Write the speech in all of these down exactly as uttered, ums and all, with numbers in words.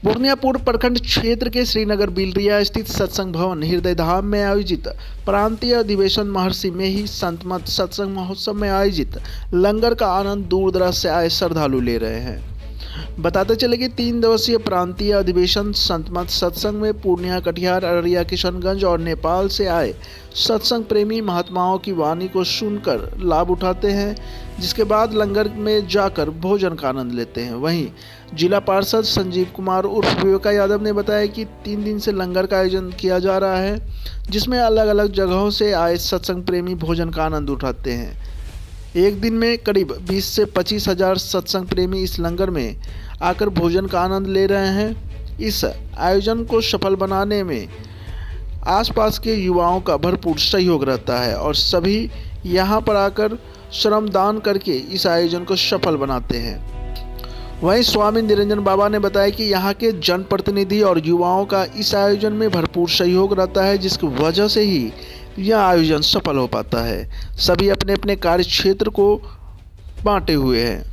पूर्णिया पूर्व प्रखंड क्षेत्र के श्रीनगर बिलरिया स्थित सत्संग भवन हृदय धाम में आयोजित प्रांतीय अधिवेशन महर्षि में ही संत मत सत्संग महोत्सव में आयोजित लंगर का आनंद दूर दराज से आए श्रद्धालु ले रहे हैं। बताते चले कि तीन दिवसीय प्रांतीय अधिवेशन संत मत सत्संग में पूर्णिया, कटिहार, अररिया, किशनगंज और नेपाल से आए सत्संग प्रेमी महात्माओं की वाणी को सुनकर लाभ उठाते हैं, जिसके बाद लंगर में जाकर भोजन का आनंद लेते हैं। वहीं जिला पार्षद संजीव कुमार उर्फ विवेका यादव ने बताया कि तीन दिन से लंगर का आयोजन किया जा रहा है, जिसमें अलग अलग जगहों से आए सत्संग प्रेमी भोजन का आनंद उठाते हैं। एक दिन में करीब बीस से पच्चीस हजार सत्संग प्रेमी इस लंगर में आकर भोजन का आनंद ले रहे हैं। इस आयोजन को सफल बनाने में आसपास के युवाओं का भरपूर सहयोग रहता है और सभी यहां पर आकर श्रमदान करके इस आयोजन को सफल बनाते हैं। वहीं स्वामी निरंजन बाबा ने बताया कि यहाँ के जनप्रतिनिधि और युवाओं का इस आयोजन में भरपूर सहयोग रहता है, जिसकी वजह से ही यह आयोजन सफल हो पाता है। सभी अपने अपने कार्य क्षेत्र को बांटे हुए हैं।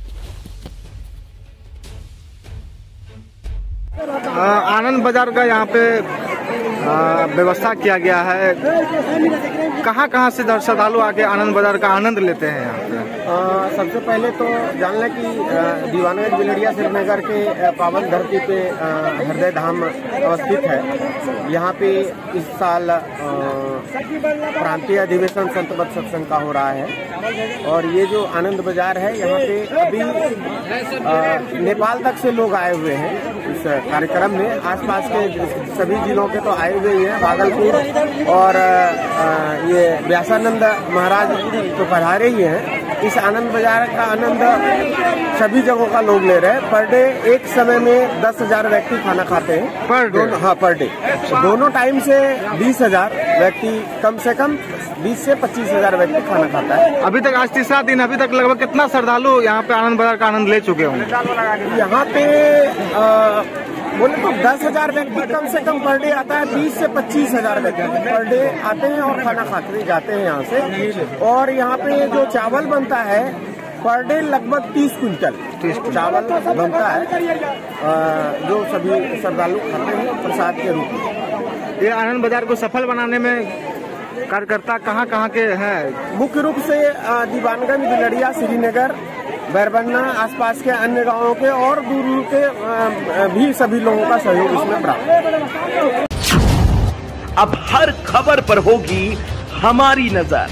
आनंद बाजार का यहाँ पे व्यवस्था किया गया है। कहाँ कहाँ से श्रद्धालु आके आनंद बाजार का आनंद लेते हैं यहाँ पे? आ, सबसे पहले तो जान लें कि दीवानगंज बिलरिया श्रीनगर के पावन धरती पे हृदय धाम अवस्थित है। यहाँ पे इस साल प्रांतीय अधिवेशन संत मत सत्संग का हो रहा है और ये जो आनंद बाजार है यहाँ पे अभी आ, नेपाल तक से लोग आए हुए हैं इस कार्यक्रम में। आसपास के सभी जिलों के तो आए हुए हैं, भागलपुर और आ, ये व्यासानंद महाराज तो पधारे ही हैं। इस आनंद बाजार का आनंद सभी जगहों का लोग ले रहे हैं। पर डे एक समय में दस हजार व्यक्ति खाना खाते हैं पर डे। हाँ, पर डे दोनों टाइम से बीस हजार व्यक्ति, कम से कम बीस से पच्चीस हजार व्यक्ति खाना खाता है। अभी तक आज तीसरा दिन, अभी तक लगभग कितना श्रद्धालु यहाँ पे आनंद बाजार का आनंद ले चुके होंगे? यहाँ पे आ, बोले तो दस हजार व्यक्ति कम से कम पर डे आता है। बीस से पच्चीस हजार व्यक्ति पर डे आते हैं और खाना खाते जाते हैं यहाँ से। और यहाँ पे जो चावल बनता है पर डे लगभग तीस कुंटल चावल बनता है, जो सभी श्रद्धालु खाते हैं प्रसाद के रूप में। ये आनंद बाजार को सफल बनाने में कार्यकर्ता कहाँ कहाँ के हैं? मुख्य रूप से दीवानगंज, बिलरिया, श्रीनगर, बैरबन्ना, आसपास के अन्य गांवों के और दूर दूर के भी सभी लोगों का सहयोग इसमें प्राप्त है। अब हर खबर पर होगी हमारी नजर।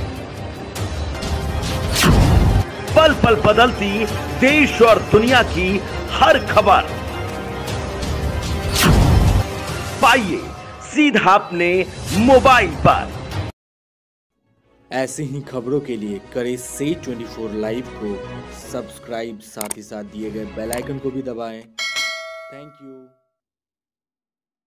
पल पल बदलती देश और दुनिया की हर खबर पाइए सीधा अपने मोबाइल पर। ऐसे ही खबरों के लिए करें से चौबीस लाइव को सब्सक्राइब, साथ ही साथ दिए गए बेल आइकन को भी दबाएं। Thank you.